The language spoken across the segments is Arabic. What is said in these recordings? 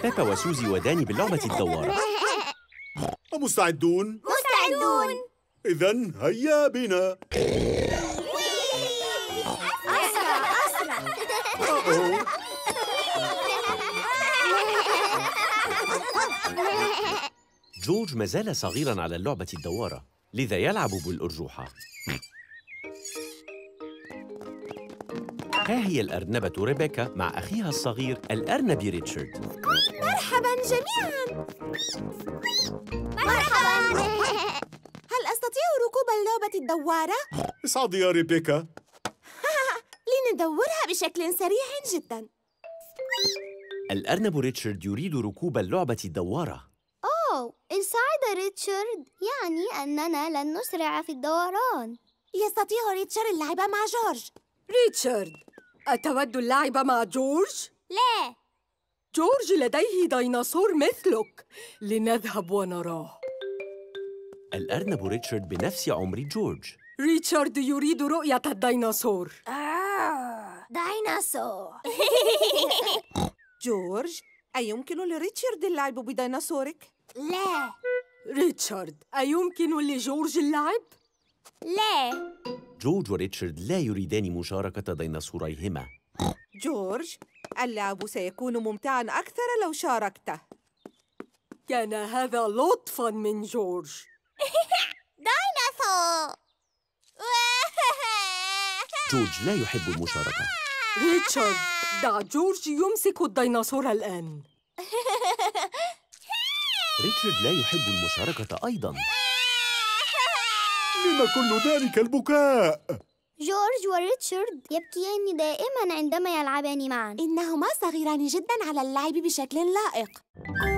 بيبا وسوزي وداني باللعبة الدوارة. مستعدون؟ مستعدون. إذن هيا بنا. أسرع أسرع. أوه. جورج ما زال صغيراً على اللعبة الدوارة، لذا يلعب بالأرجوحة. ها هي الأرنبة ريبيكا مع أخيها الصغير الأرنب ريتشارد. مرحباً جميعاً. مرحباً. هل أستطيع ركوب اللعبة الدوارة؟ اصعدي يا ريبيكا. لندورها بشكل سريع جداً. الأرنب ريتشارد يريد ركوب اللعبة الدوارة. أوه، إن صعد ريتشارد يعني أننا لن نسرع في الدوران. يستطيع ريتشارد اللعب مع جورج. ريتشارد، أتود اللعب مع جورج؟ لا. جورج لديه ديناصور مثلك، لنذهب ونراه. الأرنب ريتشارد بنفس عمر جورج. ريتشارد يريد رؤية الديناصور. ديناصور. جورج، أيمكن لريتشارد اللعب بديناصورك؟ لا. ريتشارد، أيمكن لجورج اللعب؟ لا. جورج وريتشارد لا يريدان مشاركة ديناصوريهما. جورج، اللعب سيكون ممتعاً أكثر لو شاركته. كان هذا لطفاً من جورج. ديناصور. جورج لا يحب المشاركة. ريتشارد، دع جورج يمسك الديناصور الآن. ريتشارد لا يحب المشاركة أيضاً. لما كل ذلك البكاء؟ جورج وريتشارد يبكيان دائماً عندما يلعبان معاً. إنهما صغيران جداً على اللعب بشكل لائق.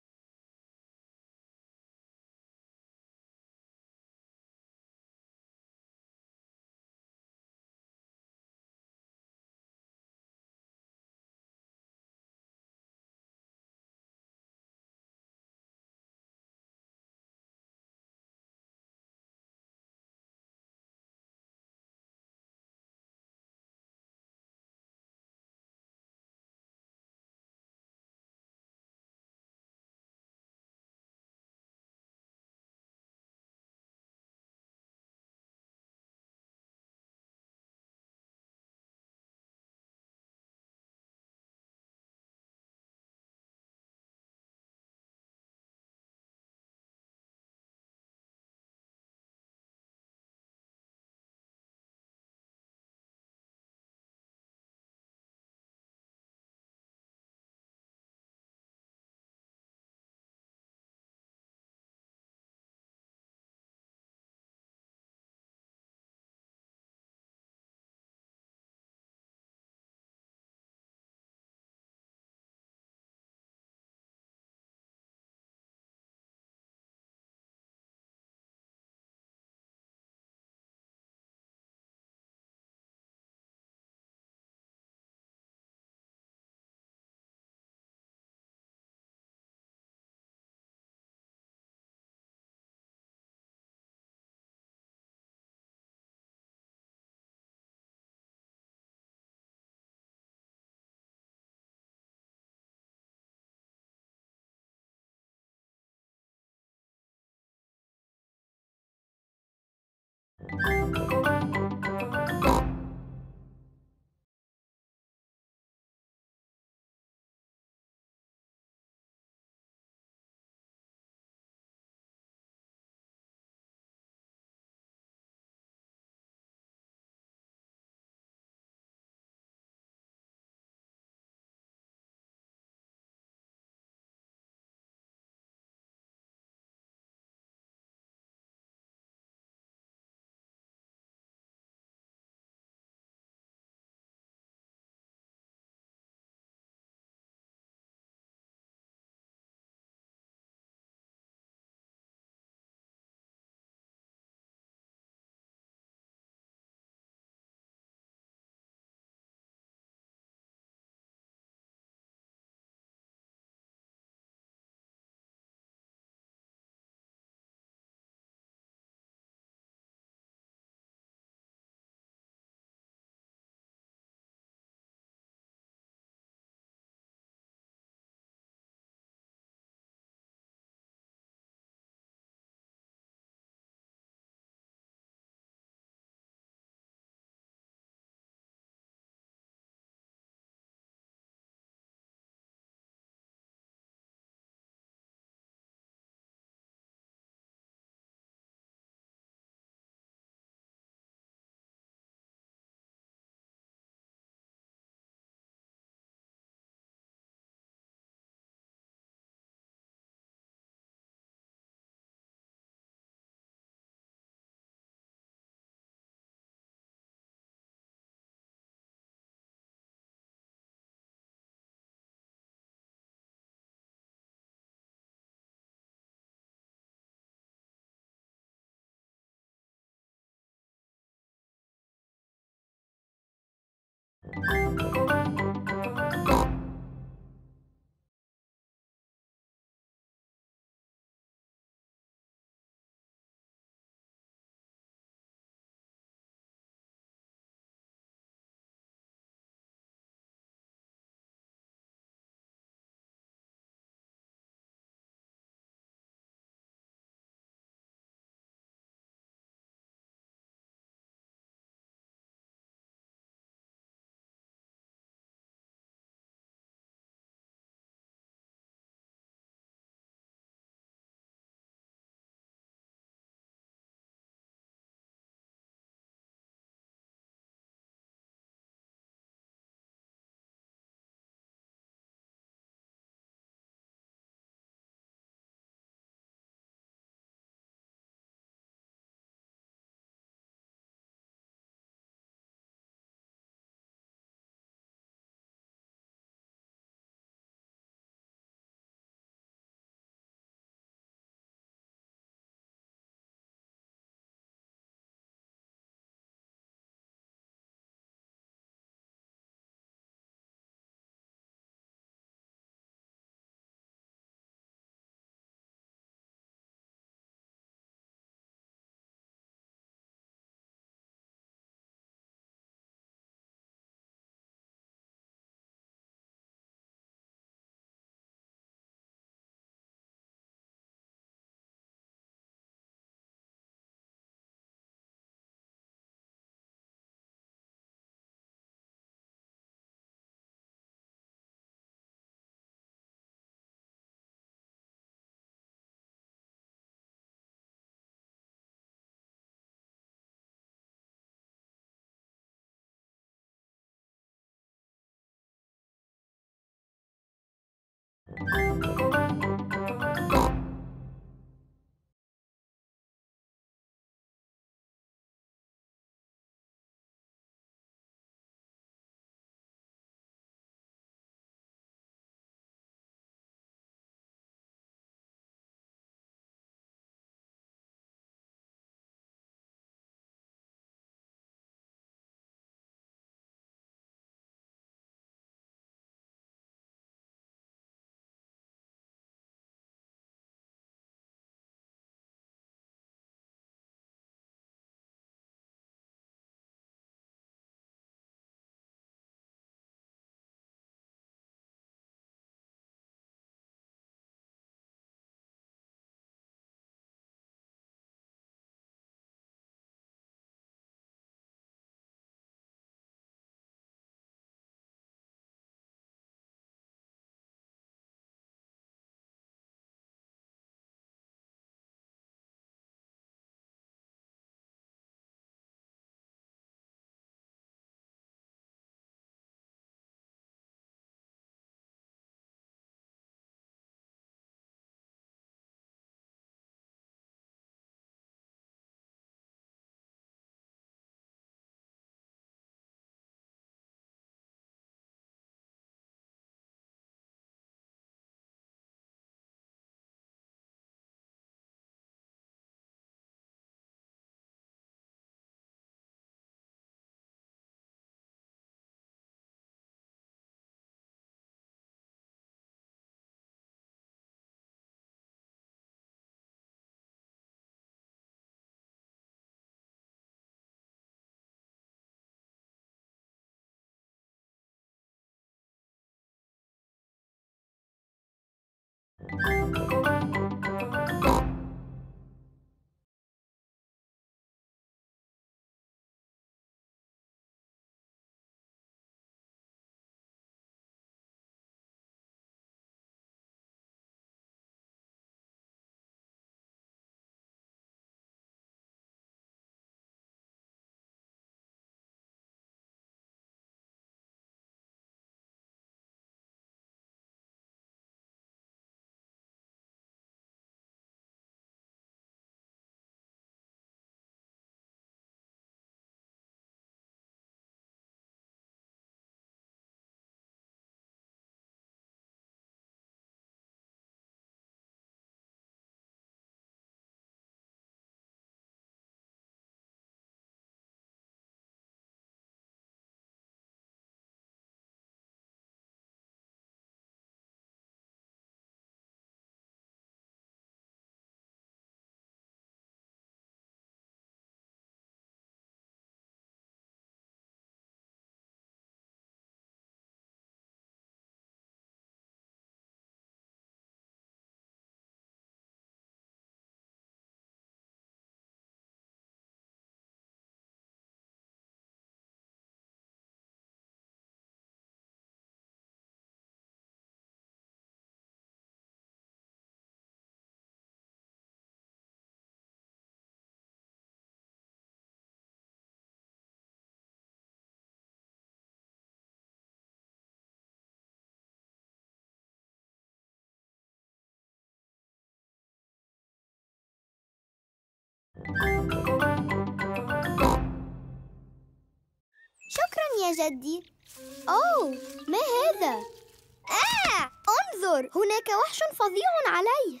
يا جدي. أوه، ما هذا؟ انظر، هناك وحش فظيع عليه.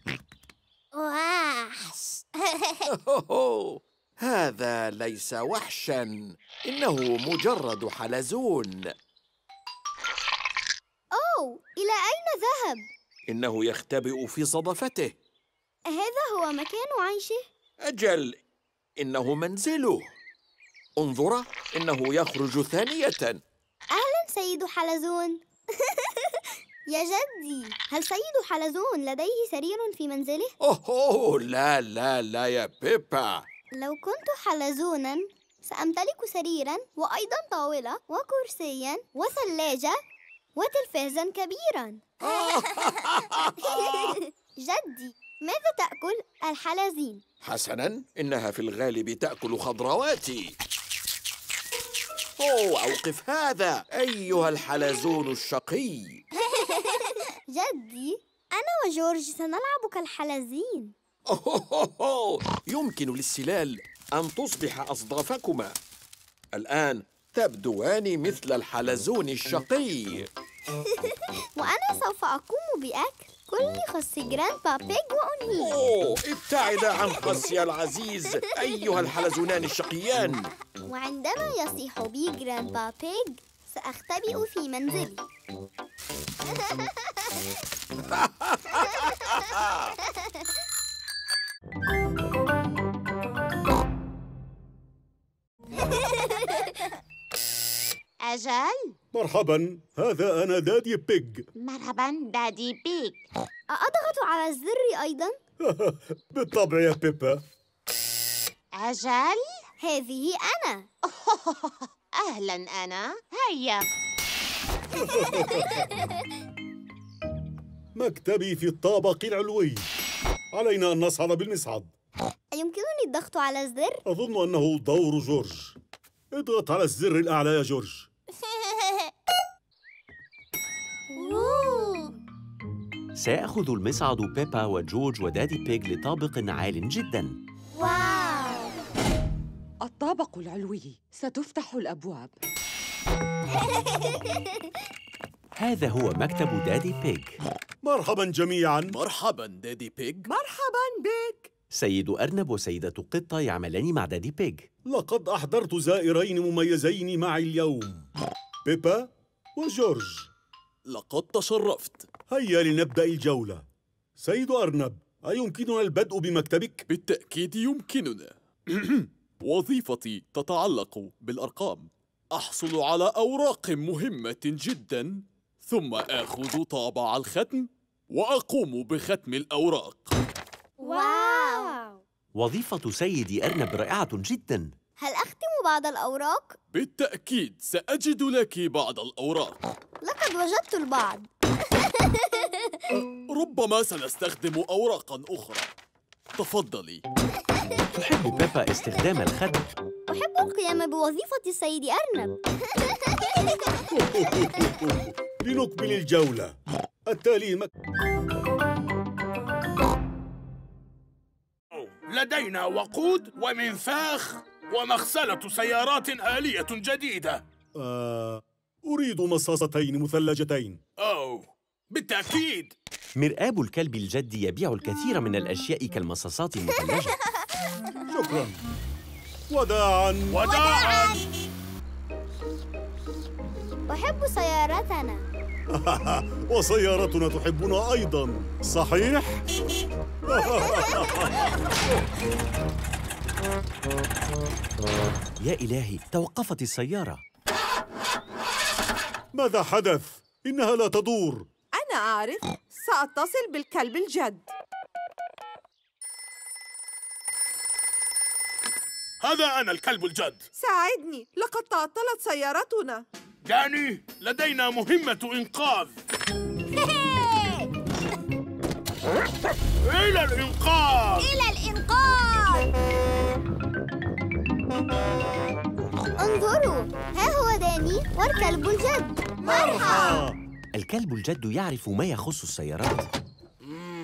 وحش. هذا ليس وحشاً، إنه مجرد حلزون. أوه، إلى أين ذهب؟ إنه يختبئ في صدفته. هذا هو مكان عيشه؟ أجل، إنه منزله. انظر، إنه يخرج ثانية. أهلاً سيد حلزون. يا جدي، هل سيد حلزون لديه سرير في منزله؟ أوه لا لا لا يا بيبا. لو كنت حلزوناً سأمتلك سريراً وأيضاً طاولة وكرسياً وثلاجة وتلفازاً كبيراً. جدي، ماذا تأكل الحلزين؟ حسناً، إنها في الغالب تأكل خضرواتي. أوه، أوقف هذا أيها الحلزون الشقي. جدي، أنا وجورج سنلعب كالحلزين. أوه، يمكن للسلال أن تصبح أصدافكما. الآن تبدوان مثل الحلزون الشقي. وأنا سوف أقوم بأكل كل خس جراندبا بيج وأنهيه. أوه، ابتعد عن خصي العزيز أيها الحلزونان الشقيان. وعندما يصيح بي جراندبا بيج سأختبئ في منزلي. أجل. مرحبا، هذا أنا دادي بيج. مرحبا دادي بيج. أضغط على الزر أيضاً؟ بالطبع يا بيبا. أجل. هذه أنا. أهلا أنا. هيا. مكتبي في الطابق العلوي. علينا أن نصعد بالمصعد. أيمكنني الضغط على الزر؟ أظن أنه دور جورج. اضغط على الزر الأعلى يا جورج. سيأخذ المصعد بيبا وجورج ودادي بيج لطابق عال جداً. واو! الطابق العلوي، ستفتح الأبواب. هذا هو مكتب دادي بيج. مرحبا جميعا. مرحبا دادي بيج. مرحباً بك. سيد أرنب وسيدة قطة يعملان مع دادي بيج. لقد أحضرت زائرين مميزين معي اليوم، بيبا وجورج. لقد تشرفت. هيا لنبدأ الجولة. سيد أرنب، أيمكننا البدء بمكتبك؟ بالتأكيد يمكننا. وظيفتي تتعلق بالأرقام. أحصل على أوراق مهمة جداً، ثم آخذ طابع الختم وأقوم بختم الأوراق. واو! وظيفة سيد أرنب رائعة جداً. هل أختم بعض الأوراق؟ بالتأكيد سأجد لك بعض الأوراق. لقد وجدت البعض. ربما سنستخدم أوراقاً أخرى. تفضلي. تحب بيبا استخدام الختم. أحب القيام بوظيفة السيد أرنب. لنكمل الجولة. التالي لدينا وقود ومنفاخ ومغسلة سيارات آلية جديدة. أريد مصاصتين مثلجتين. أوه، بالتأكيد. مرآب الكلب الجدي يبيع الكثير من الأشياء كالمصاصات المثلجة. شكراً. وداعاً. وداعاً. أحب سيارتنا. وسيارتنا تحبنا أيضاً، صحيح؟ يا إلهي، توقفت السيارة. ماذا حدث؟ إنها لا تدور. أنا أعرف، سأتصل بالكلب الجد. هذا أنا الكلب الجد. ساعدني، لقد تعطلت سيارتنا. داني، لدينا مهمة إنقاذ. إلى الإنقاذ! إلى الإنقاذ! انظروا، ها هو داني والكلب الجد. مرحبا! الكلب الجد يعرف ما يخص السيارات.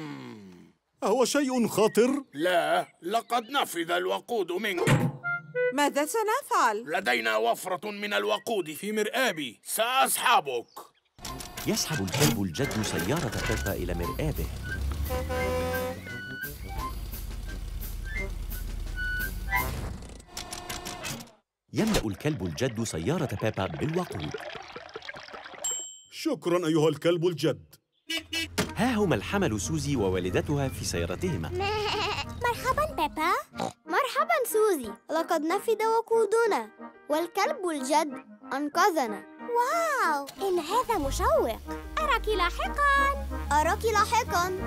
أهو شيء خطر؟ لا، لقد نفذ الوقود منك. ماذا سنفعل؟ لدينا وفرة من الوقود في مرآبي. سأصحبك. يسحب الكلب الجد سيارة بيبا إلى مرآبه. يملأ الكلب الجد سيارة بيبا بالوقود. شكراً أيها الكلب الجد. ها هما الحمل سوزي ووالدتها في سيارتهما. مرحبا بيبا. مرحبا سوزي، لقد نفد وقودنا والكلب الجد أنقذنا. واو، إن هذا مشوق. أراك لاحقاً. أراك لاحقاً.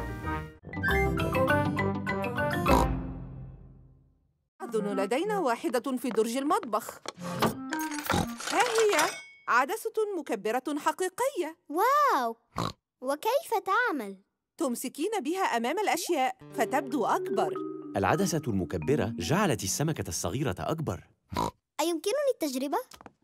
أظن لدينا واحدة في درج المطبخ. ها هي عدسة مكبرة حقيقية. واو، وكيف تعمل؟ تمسكين بها أمام الأشياء فتبدو أكبر. العدسة المكبرة جعلت السمكة الصغيرة أكبر. أيمكنني التجربة؟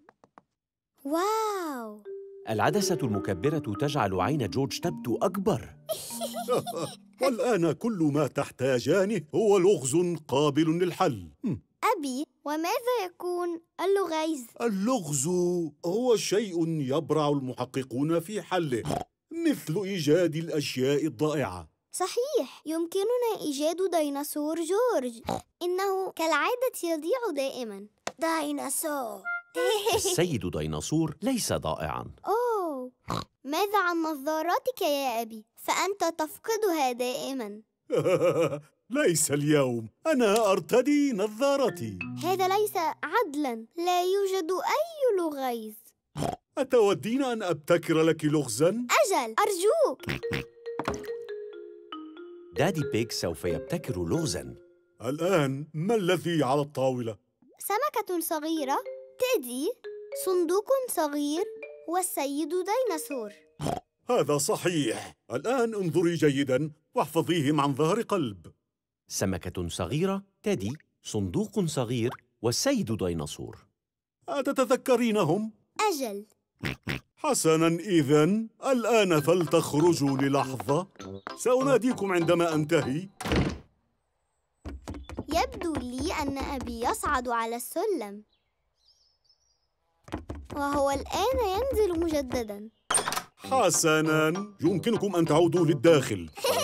واو. العدسة المكبرة تجعل عين جورج تبدو أكبر. والآن كل ما تحتاجانه هو لغز قابل للحل. أبي، وماذا يكون اللغيز؟ اللغز هو شيء يبرع المحققون في حله، مثل إيجاد الأشياء الضائعة. صحيح، يمكننا إيجاد ديناصور جورج. إنه كالعادة يضيع دائما. ديناصور. السيد ديناصور ليس ضائعاً. أوه، ماذا عن نظاراتك يا أبي؟ فأنت تفقدها دائما. ليس اليوم، أنا أرتدي نظارتي. هذا ليس عدلا، لا يوجد أي لغيز. أتودين أن أبتكر لك لغزاً؟ أجل، أرجوك. دادي بيج سوف يبتكر لغزاً. الآن ما الذي على الطاولة؟ سمكة صغيرة، تيدي، صندوق صغير، والسيد ديناصور. هذا صحيح. الآن انظري جيداً واحفظيهم عن ظهر قلب. سمكة صغيرة، تيدي، صندوق صغير، والسيد ديناصور. أتتذكرينهم؟ أجل. حسناً، إذن الآن فلتخرجوا للحظة. سأناديكم عندما أنتهي. يبدو لي أن أبي يصعد على السلم، وهو الآن ينزل مجدداً. حسناً، يمكنكم أن تعودوا للداخل.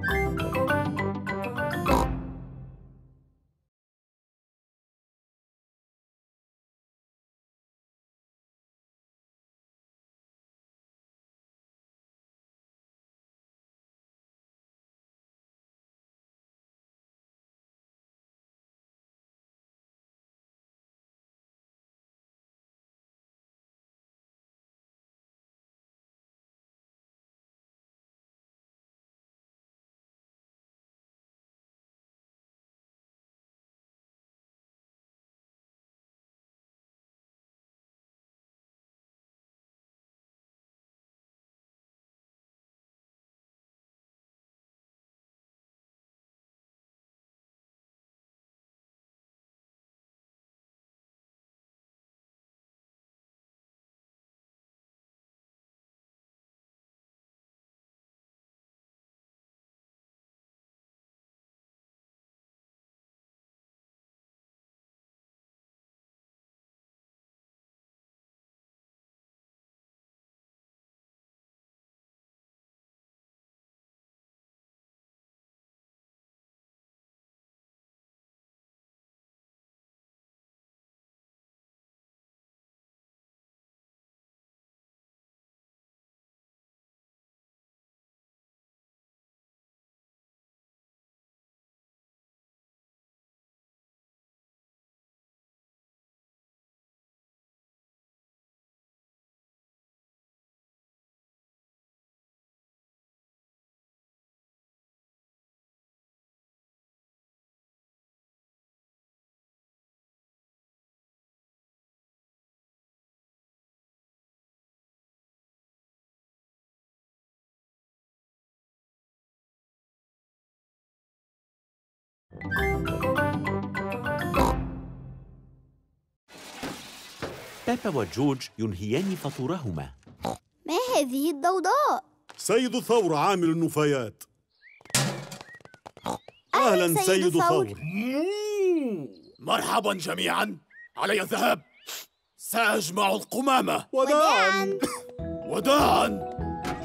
بيبا وجورج ينهيان فطورهما. ما هذه الضوضاء؟ سيد ثور عامل النفايات. أهلاً سيد ثور. مرحباً جميعاً. علي الذهاب. سأجمع القمامة. وداعاً. وداعاً.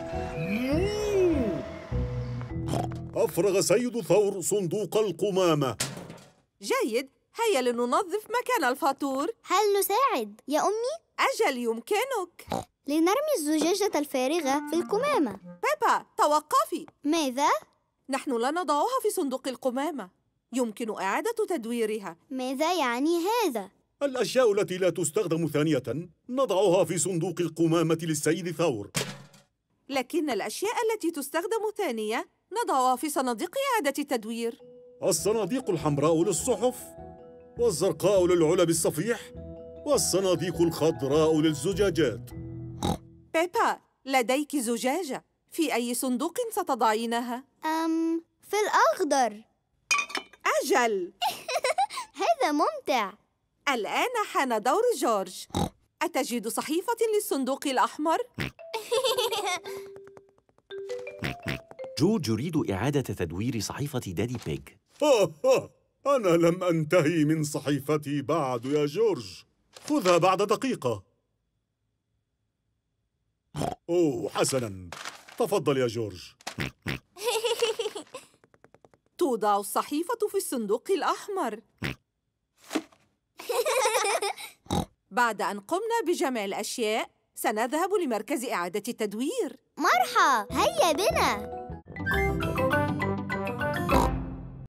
أفرغ سيد ثور صندوق القمامة. جيد، هيا لننظف مكان الفاطور. هل نساعد يا أمي؟ أجل، يمكنك. لنرمي الزجاجة الفارغة في القمامة. بيبا، توقفي. ماذا؟ نحن لا نضعها في صندوق القمامة. يمكن إعادة تدويرها. ماذا يعني هذا؟ الأشياء التي لا تستخدم ثانية نضعها في صندوق القمامة للسيد ثور. لكن الأشياء التي تستخدم ثانية نضعها في صناديق إعادة تدوير. الصناديق الحمراء للصحف، والزرقاء للعلب الصفيح، والصناديق الخضراء للزجاجات. بيبا، لديك زجاجة. في أي صندوق ستضعينها؟ في الأخضر. أجل. هذا ممتع. الآن حان دور جورج. أتجد صحيفة للصندوق الأحمر؟ جورج يريد إعادة تدوير صحيفة دادي بيج. أنا لم أنتهي من صحيفتي بعد يا جورج. خذها بعد دقيقة. أوه، حسناً. تفضل يا جورج. توضع الصحيفة في الصندوق الأحمر. بعد أن قمنا بجمع الأشياء، سنذهب لمركز إعادة التدوير. مرحى، هيا بنا.